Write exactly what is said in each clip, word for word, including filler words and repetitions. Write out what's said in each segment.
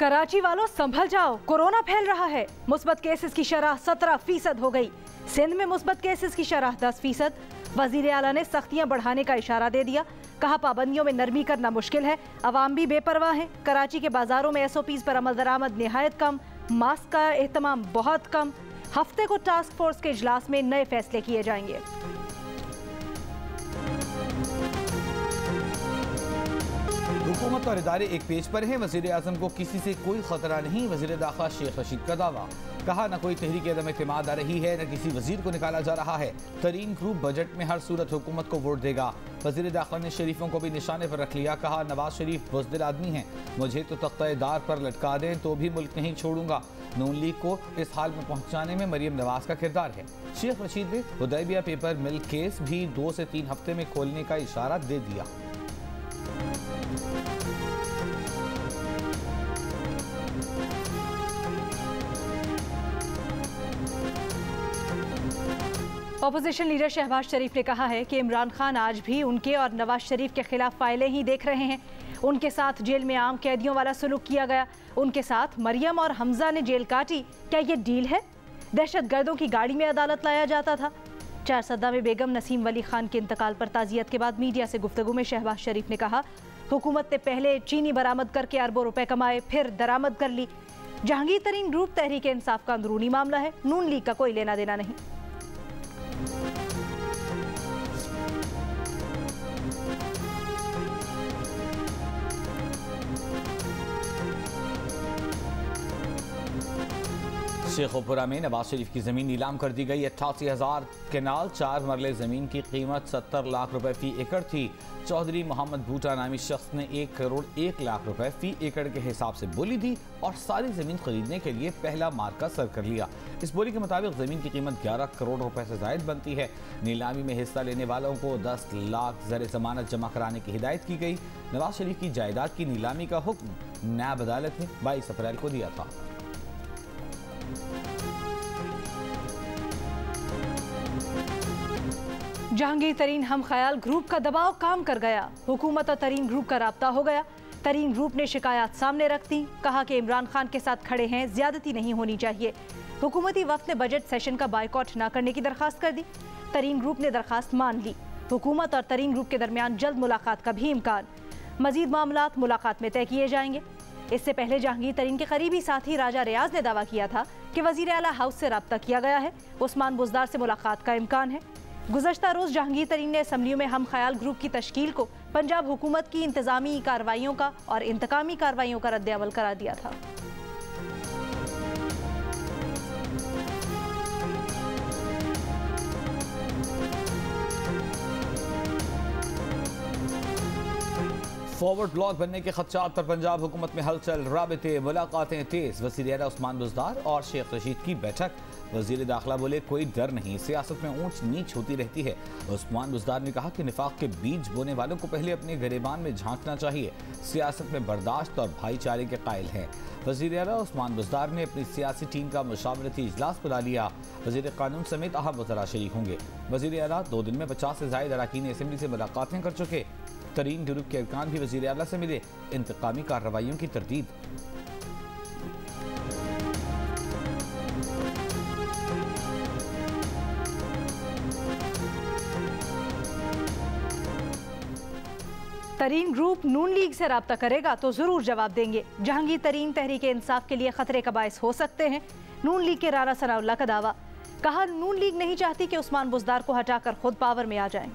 कराची वालों संभल जाओ, कोरोना फैल रहा है। मुस्बत केसेस की शरह सत्रह फीसद हो गई। सिंध में मुस्बत केसेस की शरह दस फीसद। वजीर आला ने सख्तियां बढ़ाने का इशारा दे दिया। कहा पाबंदियों में नरमी करना मुश्किल है, अवाम भी बेपरवाह है। कराची के बाजारों में एस ओ पीज पर अमल दरामद निहायत कम, मास्क का एहतमाम बहुत कम। हफ्ते को टास्क फोर्स के इजलास में नए फैसले किए जाएंगे। हुकूमत और इदारे एक पेज पर हैं। वज़ीर आज़म को किसी से कोई खतरा नहीं, वज़ीर दाखिला शेख रशीद का दावा। कहा न कोई तहरीक अदम एतमाद आ रही है, न किसी वजीर को निकाला जा रहा है। तरीन ग्रुप बजट में हर सूरत हुकूमत को वोट देगा। वज़ीर दाखिला ने शरीफों को भी निशाने पर रख लिया। कहा नवाज शरीफ बुज़दिल आदमी हैं, मुझे तो तख्ता-ए-दार पर लटका दें तो भी मुल्क नहीं छोड़ूंगा। नून लीग को इस हाल में पहुंचाने में मरियम नवाज का किरदार है। शेख रशीद ने हुदैबिया पेपर मिल केस भी दो से तीन हफ्ते में खोलने का इशारा दे दिया। ऑपोजिशन लीडर शहबाज शरीफ ने कहा है कि इमरान खान आज भी उनके और नवाज शरीफ के खिलाफ फाइलें ही देख रहे हैं। उनके साथ जेल में आम कैदियों वाला सलूक किया गया। उनके साथ मरियम और हमजा ने जेल काटी। क्या ये डील है? दहशत गर्दों की गाड़ी में अदालत लाया जाता था। चार सद्दा में बेगम नसीम वली खान के इंतकाल पर ताज़ियत के बाद मीडिया से गुफ्तगू में शहबाज शरीफ ने कहा हुकूमत ने पहले चीनी बरामद करके अरबों रुपए कमाए, फिर दरामद कर ली। जहांगीर तरीन ग्रुप तहरीक इंसाफ का अंदरूनी मामला है, नून लीग का कोई लेना देना नहीं। शेखोपुरा में नवाज शरीफ की जमीन नीलाम कर दी गई। अट्ठासी हजार केनाल चार मरले जमीन की कीमत सत्तर लाख रुपए फी एकड़ थी। चौधरी मोहम्मद बूटा नामी शख्स ने एक करोड़ एक लाख रुपए फी एकड़ के हिसाब से बोली दी और सारी जमीन खरीदने के लिए पहला मार्का सर कर लिया। इस बोली के मुताबिक जमीन की कीमत ग्यारह करोड़ रुपए से जायद बनती है। नीलामी में हिस्सा लेने वालों को दस लाख ज़र जमानत जमा कराने की हिदायत की गई। नवाज शरीफ की जायदाद की नीलामी का हुक्म नायब अदालत ने बाईस अप्रैल को दिया था। जहांगीर तरीन हम ख्याल ग्रुप का दबाव काम कर गया। हुकूमत और तरीन ग्रुप का राब्ता हो गया। तरीन ग्रुप ने शिकायत सामने रख दी। कहा कि इमरान खान के साथ खड़े हैं, ज्यादती नहीं होनी चाहिए। हुकूमती वक्त ने बजट सेशन का बायकॉट न करने की दरखास्त कर दी। तरीन ग्रुप ने दरखास्त मान ली। हुकूमत और तरीन ग्रुप के दरमियान जल्द मुलाकात का भी इम्कान। मजीद मामलात मुलाकात में तय किए जाएंगे। इससे पहले जहांगीर तरीन के करीबी साथी राजा रियाज ने दावा किया था कि वजीर आला हाउस से राब्ता किया गया है। उस्मान बुज़दार से मुलाकात का इम्कान है। गुज़श्ता रोज़ जहांगीर तरीन ने असम्बलियों में हम ख्याल ग्रुप की तश्कील को पंजाब हुकूमत की इंतजामी कार्रवाइयों का और इंतकामी कार्रवाइयों का रद्द-ए-अमल करार दिया था। फॉरवर्ड ब्लॉक बनने के खदशात पर पंजाब हुकूमत में हलचल, राबिते मुलाकातें तेज। वज़ीर आला उस्मान बुज़दार और शेख रशीद की बैठक। वज़ीर दाखिला बोले कोई डर नहीं, सियासत में ऊंच नीच होती रहती है। उस्मान बुज़दार ने कहा कि निफाक के बीज बोने वालों को पहले अपने गिरेबान में झांकना चाहिए। सियासत में बर्दाश्त और भाईचारे के कायल हैं। वज़ीर आला उस्मान बुज़दार ने अपनी सियासी टीम का मुशावरती इजलास बुला लिया। वज़ीर कानून समेत अहम वज़रा शरीक होंगे। वज़ीर आला दो दिन में पचास से ज़ायद अरकान असेंबली से मुलाकातें कर चुके। तरीन ग्रुप के अरकान भी वज़ीर आला से मिले। इंतकामी कार्रवाइयों की तरदीद। तरीन ग्रुप नून लीग से राब्ता करेगा तो जरूर जवाब देंगे। जहांगीर तरीन तहरीक इंसाफ के लिए खतरे का बायस हो सकते हैं। नून लीग के राना सनाउल्लाह का दावा। कहा नून लीग नहीं चाहती कि उस्मान बुज़दार को हटाकर खुद पावर में आ जाएं।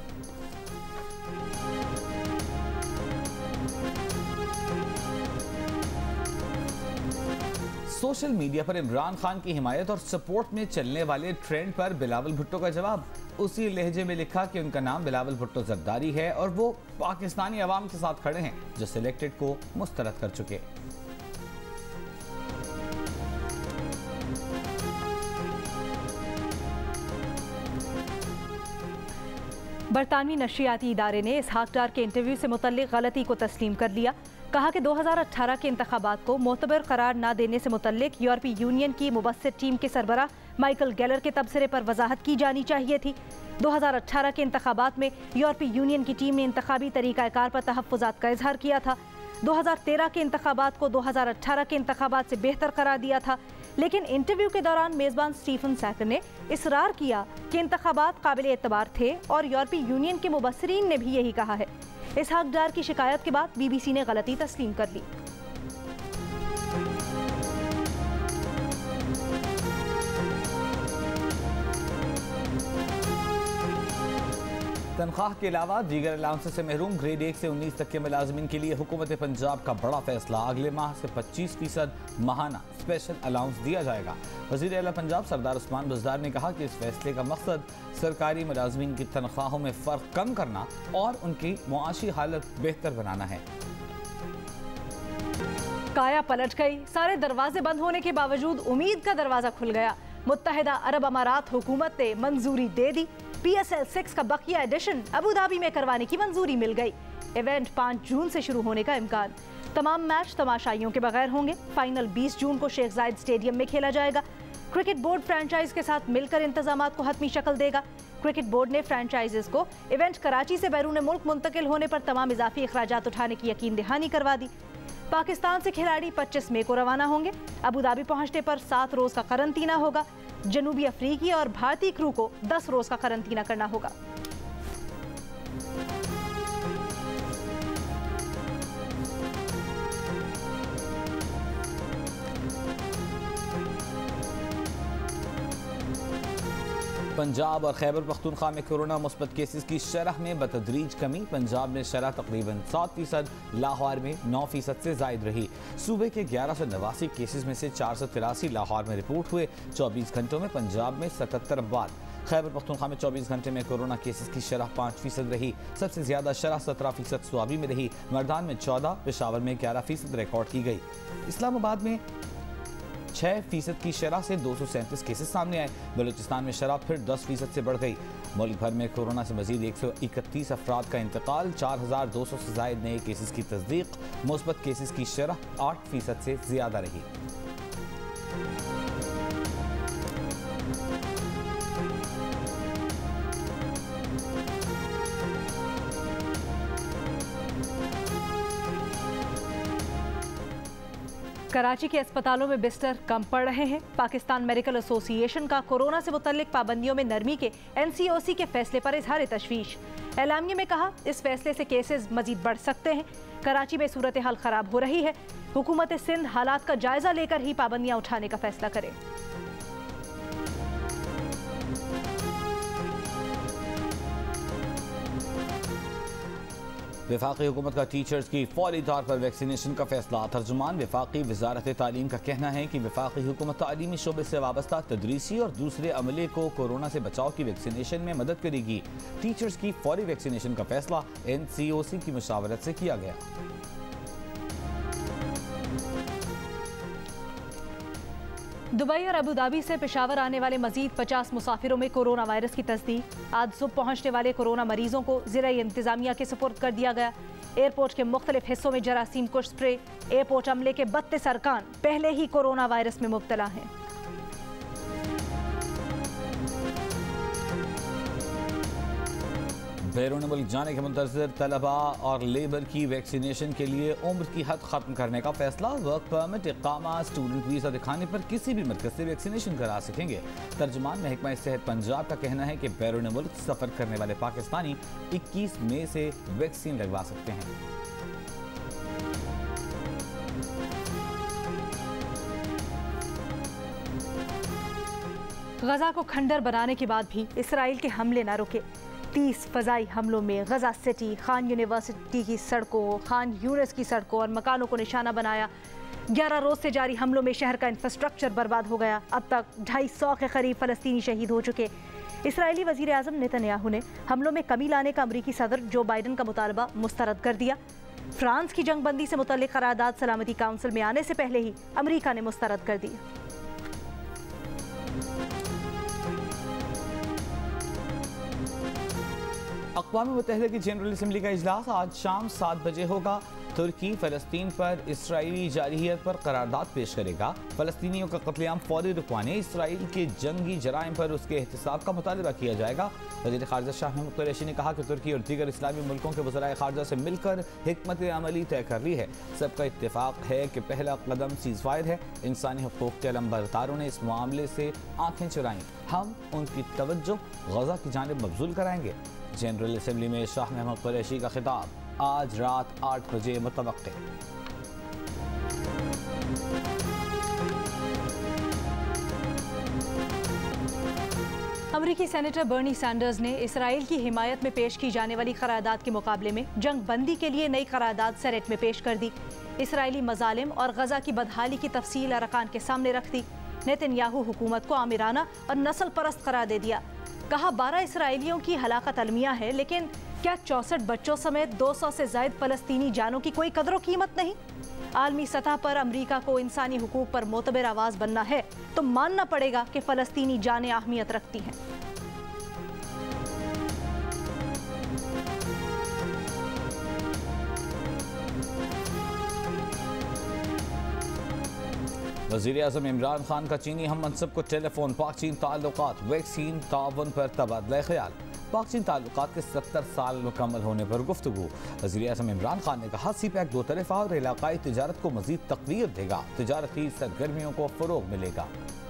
सोशल मीडिया पर इमरान खान की हिमायत और सपोर्ट में चलने वाले ट्रेंड पर बिलावल भुट्टो का जवाब। उसी लहजे में लिखा कि उनका नाम बिलावल भुट्टो जरदारी है और वो पाकिस्तानी अवाम के साथ खड़े हैं जो सिलेक्टेड को मुस्तरद कर चुके। बरतानवी नशरियाती इदारे ने इसहाक डार के इंटरव्यू से मुतल्लिक गलती को तस्लीम कर लिया। कहा कि दो हज़ार अठारह के इंतखाबात को मोतबर करार न देने से मुतल्लिक यूरोपीय यूनियन की मुबस्सिर टीम के सरबराह माइकल गैलर के तबसरे पर वजाहत की जानी चाहिए थी। दो हज़ार अठारह के इंतखाबात में यूरोपीय यूनियन की टीम ने इंतखाबी तरीक़ाकार पर तहफ़्फ़ुज़ात का इजहार किया था। दो हज़ार तेरह के इंतखाबात को दो हज़ार अठारह के इंतखाबात से बेहतर करार दिया था, लेकिन इंटरव्यू के दौरान मेजबान स्टीफन सैकर ने इसरार किया कि इंतखाबात काबिल एतबार थे और यूरोपीय यूनियन के मुबस्सिरीन ने भी यही कहा है। इसहाक डार की शिकायत के बाद बीबीसी ने गलती तस्लीम कर ली। तनख्वाह के अलावा दीगर अलाउंसेस से महरूम ग्रेड एक से उन्नीस तक के मुलाजमीन के लिए हुकूमत पंजाब का बड़ा फैसला। अगले माह से पच्चीस फीसद माहाना स्पेशल अलाउंस दिया जाएगा। वज़ीर आला पंजाब सरदार उस्मान बुज़दार ने कहा कि इस फैसले का मकसद सरकारी मुलाजमीन की तनख्वाहों में फ़र्क कम करना और उनकी मुआशी हालत बेहतर बनाना है। काया पलट गई। सारे दरवाजे बंद होने के बावजूद उम्मीद का दरवाजा खुल गया। मुत्तहिदा अरब अमारात हुकूमत ने मंजूरी दे दी। पी एस एल सिक्स का बकिया एडिशन अबू धाबी में करवाने की मंजूरी मिल गई। इवेंट पाँच जून से शुरू होने का इम्कान। तमाम मैच तमाशाइयों के बगैर होंगे। फाइनल बीस जून को शेख जायद स्टेडियम में खेला जाएगा। क्रिकेट बोर्ड फ्रेंचाइज के साथ मिलकर इंतजामात को हतमी शक्ल देगा। क्रिकेट बोर्ड ने फ्रेंचाइजेस को इवेंट कराची से बैरून मुल्क मुंतकिल होने पर तमाम इजाफी अखराजात उठाने की यकीन दहानी करवा दी। पाकिस्तान से खिलाड़ी पच्चीस मई को रवाना होंगे। अबू धाबी पहुंचने पर सात रोज का करंतना होगा। जनूबी अफ्रीकी और भारतीय क्रू को दस रोज का करंतना करना होगा। पंजाब और खैबर पख्तूनख्वा में कोरोना मुस्बत केसेस की शरह में बतदरीज कमी। पंजाब में शरह तकरीबन सात फीसद, लाहौर में नौ फीसद से जायद रही। सूबे के ग्यारह सौ नवासी केसेस में से चार सौ तिरासी लाहौर में रिपोर्ट हुए। चौबीस घंटों में पंजाब में सतहत्तर अफवात। खैबर पख्तूनख्वा में चौबीस घंटे में कोरोना केसेस की शरह पाँच फीसद रही। सबसे ज्यादा शरह सत्रह फीसद स्वाबी में रही। मर्दान में चौदह, पेशावर में ग्यारह फीसद रिकॉर्ड की गई। इस्लामाबाद में छह फीसद की शरह से दो सौ सैंतीस केसेस सामने आए। बलूचिस्तान में शरह फिर दस फीसद से बढ़ गई। मुल्क भर में कोरोना से मजीद एक सौ इकतीस अफराद का इंतकाल। चार हजार दो सौ से जायद नए केसेस की तस्दीक। मुस्बत केसेस की शरह आठ फीसद से ज्यादा रही। कराची के अस्पतालों में बिस्तर कम पड़ रहे हैं। पाकिस्तान मेडिकल एसोसिएशन का कोरोना से मुतल्लिक पाबंदियों में नरमी के एन सी ओ सी के फैसले पर इजहार तशवीश। एलामिया में कहा, इस फैसले से केसेस मजीद बढ़ सकते हैं। कराची में सूरत हाल खराब हो रही है। हुकूमत सिंध हालात का जायजा लेकर ही पाबंदियां उठाने का फैसला करे। वफाकी हुकूमत का टीचर्स की फौरी तौर पर वैक्सीनेशन का फैसला। तर्जुमान वफाकी वजारत तालीम का कहना है कि वफाकी हुकूमत तालीमी शोबे से वाबस्ता तदरीसी और दूसरे अमले को कोरोना से बचाव की वैक्सीनेशन में मदद करेगी। टीचर्स की फौरी वैक्सीनेशन का फैसला एन सी ओ सी की मुशावरत से किया गया। दुबई और अबू धाबी से पेशावर आने वाले मजीद पचास मुसाफिरों में कोरोना वायरस की तस्दीक। आज सुबह पहुंचने वाले कोरोना मरीजों को ज़िला इंतजामिया के सुपुर्द कर दिया गया। एयरपोर्ट के मुख्तलिफ हिस्सों में जरासीम कुश स्प्रे। एयरपोर्ट अमले के बत्तीस अरकान पहले ही कोरोना वायरस में मुब्तला हैं। बैरून मुल्क जाने के मुंतज़िर तलबा और लेबर की वैक्सीनेशन के लिए उम्र की हद खत्म करने का फैसला। वर्क परमिट, इकामा, स्टूडेंट वीज़ा दिखाने पर किसी भी मरकज से वैक्सीनेशन करा सकेंगे। तर्जुमान महकमा सेहत पंजाब का कहना है कि बैरून मुल्क सफ़र करने वाले पाकिस्तानी इक्कीस मई से वैक्सीन लगवा सकते हैं। गजा को खंडर बनाने के बाद भी इसराइल के हमले न रुके। तीस फजाई हमलों में गजा सिटी, खान यूनिवर्सिटी की सड़कों, खान यूनिस की सड़कों और मकानों को निशाना बनाया। ग्यारह रोज से जारी हमलों में शहर का इंफ्रास्ट्रक्चर बर्बाद हो गया। अब तक ढाई सौ के करीब फलस्तीनी शहीद हो चुके। इसराइली वजीर आजम नेतन्याहू ने हमलों में कमी लाने का अमरीकी सदर जो बाइडन का मुतालबा मुस्तरद कर दिया। फ्रांस की जंगबंदी से मुतल्लिक करारदाद सलामती काउंसिल में आने से पहले ही अमरीका ने मुस्तरद कर दी। अक़वाम मुत्तहिदा की जनरल असम्बली का इजलास आज शाम सात बजे होगा। तुर्की फ़लस्तीन पर इसराइली जारहियत पर करारदाद पेश करेगा। फ़लस्तीनियों का कत्लेआम फौरी रुकवाने इसराइल के जंगी जराइम पर उसके एहतसाब का मुतालबा किया जाएगा। वज़ीर ख़ारजा शाह महमूद कुरैशी ने कहा कि तुर्की और दीगर इस्लामी मुल्कों के वज़राए ख़ारजा से मिलकर हिकमत अमली तय कर ली है। सबका इत्तेफाक है कि पहला कदम सीज़ फायर है। इंसानी हुकूक़ के अलमबरदारों ने इस मामले से आँखें चुराईं। हम उनकी तवज्जो गज़ा की जानिब मबज़ूल कराएंगे। जनरल असम्बली में शाह महमूद कुरैशी का खिताब आज रात आठ बजे मुतवक्के। अमरीकी सेनेटर बर्नी सैंडर्स ने इसराइल की हिमायत में पेश की जाने वाली करारदाद के मुकाबले में जंग बंदी के लिए नई करारदाद सेनेट में पेश कर दी। इसराइली मजालिम और गजा की बदहाली की तफसील अरकान के सामने रख दी। नेतन्याहू हुकूमत को आमिराना और नस्ल परस्त करार दे दिया। कहा बारह इसराइलियों की हलाकत अलमिया है, लेकिन क्या चौसठ बच्चों समेत दो सौ से ज्यादा फलस्तीनी जानों की कोई कदर कीमत नहीं? आलमी सतह पर अमरीका को इंसानी हुकूक पर मोतबर आवाज बनना है तो मानना पड़ेगा कि फलस्तीनी जानें अहमियत रखती हैं। वज़ीर आज़म इमरान खान का चीनी हम मनसब को टेलीफोन। पाक चीन ताल्लुकात वैक्सीन ताउन पर तबादला ख्याल। पाक चीन ताल्लुकात के सत्तर साल मुकम्मल होने पर गुफ्तगू। वज़ीर आज़म इमरान खान ने कहा सी पैक दो तरफ़ा और इलाकाई तिजारत को मज़ीद तक़वीयत देगा। तिजारती सरगर्मियों को फ़रोग़ मिलेगा।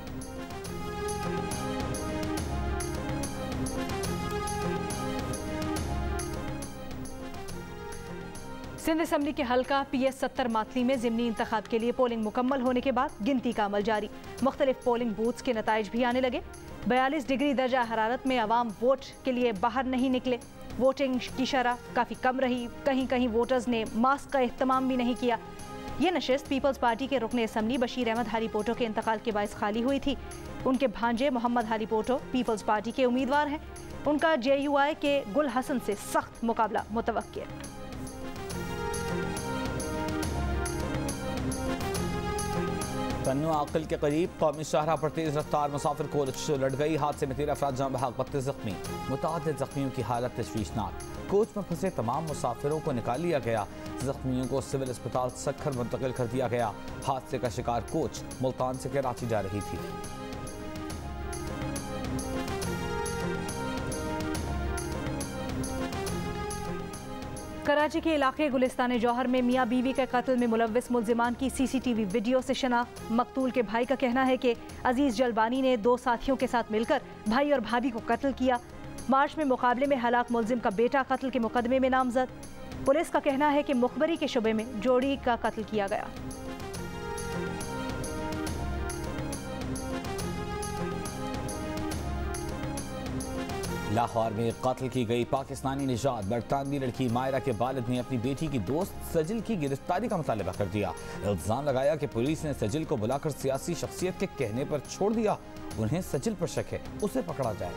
सिंध असम्बली के हल्का पी एस सत्तर मातली में ज़िमनी इंतखाब के लिए पोलिंग मुकम्मल होने के बाद गिनती का अमल जारी। मुख्तलिफ पोलिंग बूथ्स के नताइज भी आने लगे। बयालीस डिग्री दर्जा हरारत में अवाम वोट के लिए बाहर नहीं निकले। वोटिंग की शरह काफ़ी कम रही। कहीं कहीं वोटर्स ने मास्क का एहतमाम भी नहीं किया। ये नशिस्त पीपल्स पार्टी के रुकन असम्बली बशीर अहमद हाली पोटो के इंतकाल के बायस खाली हुई थी। उनके भांजे मोहम्मद हाली पोटो पीपल्स पार्टी के उम्मीदवार हैं। उनका जे यू आई के गुल हसन से सख्त मुकाबला मुतवक्किल है। तन्नू आकल के करीब कौमी शाहरा पर तेज रफ्तार मुसाफिर कोच लड़ गई। हादसे में तेरह अफराद जान बहक, बत्तीस जख्मी। मुतअद्दिद जख्मियों की हालत तशवीशनाक। कोच में फंसे तमाम मुसाफिरों को निकाल लिया गया। जख्मियों को सिविल अस्पताल सक्खर मुंतकिल कर दिया गया। हादसे का शिकार कोच मुल्तान से कराची जा रही थी। कराची के इलाके गुलिस्तान जौहर में मियाँ बीवी के कत्ल में मुलव्विस मुल्जिमान की सीसीटीवी वीडियो से शनाख्त। मकतूल के भाई का कहना है कि अजीज जलबानी ने दो साथियों के साथ मिलकर भाई और भाभी को कत्ल किया। मार्च में मुकाबले में हलाक मुल्जिम का बेटा कत्ल के मुकदमे में नामजद। पुलिस का कहना है कि मुखबरी के शुबे में जोड़ी का कत्ल किया गया। लाहौर में कत्ल की गई पाकिस्तानी निजात बरतानवी लड़की मायरा के वालिद ने अपनी बेटी की दोस्त सजिल की गिरफ्तारी का मुतालबा कर दिया। इल्जाम लगाया कि पुलिस ने सजिल को बुलाकर सियासी शख्सियत के कहने पर छोड़ दिया। उन्हें सजिल पर शक है, उसे पकड़ा जाए।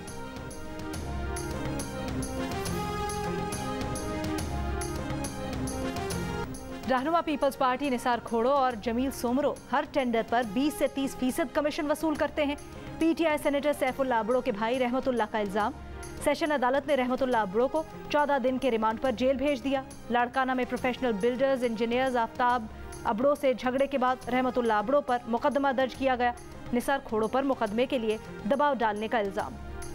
रहनुमा पीपल्स पार्टी निसार खोड़ो और जमील सोमरो हर टेंडर पर बीस से तीस फीसद कमीशन वसूल करते हैं। पीटीआई सेनेटर सैफुल्लाह अबड़ो के भाई रहमतुल्लाह का इल्जाम। सेशन अदालत ने रहमतुल्लाह अबड़ो को चौदह दिन के रिमांड पर जेल भेज दिया। लाड़काना में professional builders engineers Aftab Abro से झगड़े के बाद रहमतुल्लाह अबड़ो पर मुकदमा दर्ज किया गया। निसार खोड़ो पर मुकदमे के लिए दबाव डालने का इल्जाम।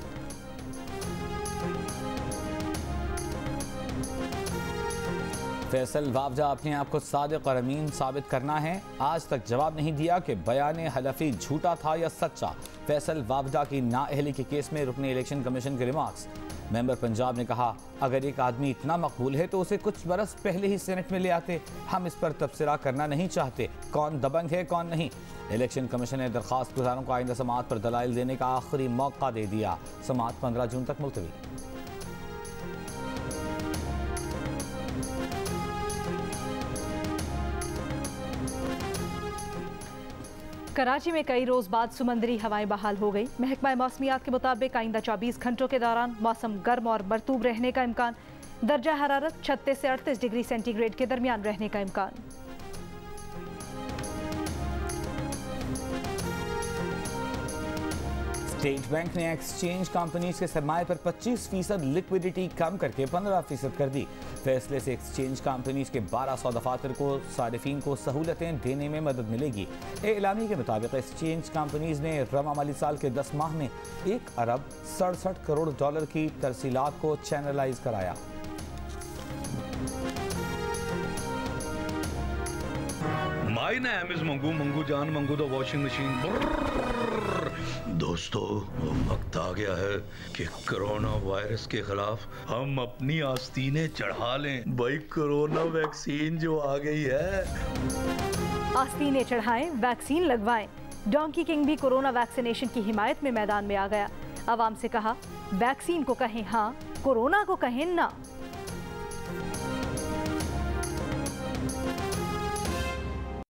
फैसल वावजा अपने आप को सादिक और अमीन साबित करना है। आज तक जवाब नहीं दिया कि बयान हलफी झूठा था या सच्चा। फैसल वावजा की नाअहली के केस में रुकने इलेक्शन कमीशन के रिमार्क्स। मेंबर पंजाब ने कहा, अगर एक आदमी इतना मकबूल है तो उसे कुछ बरस पहले ही सेनेट में ले आते। हम इस पर तबसरा करना नहीं चाहते, कौन दबंग है कौन नहीं। इलेक्शन कमीशन ने दरख्वास्त गुजारों को आइंदा समाअत पर दलाइल देने का आखिरी मौका दे दिया। समाअत पंद्रह जून तक मुलतवी। कराची में कई रोज बाद समंदरी हवाएं बहाल हो गई। महकमा मौसमियात के मुताबिक आइंदा चौबीस घंटों के दौरान मौसम गर्म और मरतूब रहने का इम्कान। दर्जा हरारत छत्तीस से अड़तीस डिग्री सेंटीग्रेड के दरमियान रहने का इम्कान। स्टेट बैंक ने एक्सचेंज कंपनीज के सरमाए पर पच्चीस फीसद लिक्विडिटी कम करके पंद्रह फीसद कर दी। फैसले से एक्सचेंज कंपनीज के बारह सौ दफातर को सारिफिन को सहूलतें देने में मदद मिलेगी। एलामी के मुताबिक एक्सचेंज कंपनीज ने रवा माली साल के दस माह में एक अरब सड़सठ करोड़ डॉलर की तरसीलात को चैनलाइज कराया। माई ना एमिज मंगू मंगू जान मंगू तो वॉशिंग मशीन। दोस्तों वक्त आ गया है कि कोरोना वायरस के खिलाफ हम अपनी आस्तीनें चढ़ा लें। भाई कोरोना वैक्सीन जो आ गई है, आस्तीनें चढ़ाएं, वैक्सीन लगवाएं। डोंकी किंग भी कोरोना वैक्सीनेशन की हिमायत में मैदान में आ गया। आवाम से कहा, वैक्सीन को कहें हाँ, कोरोना को कहें ना।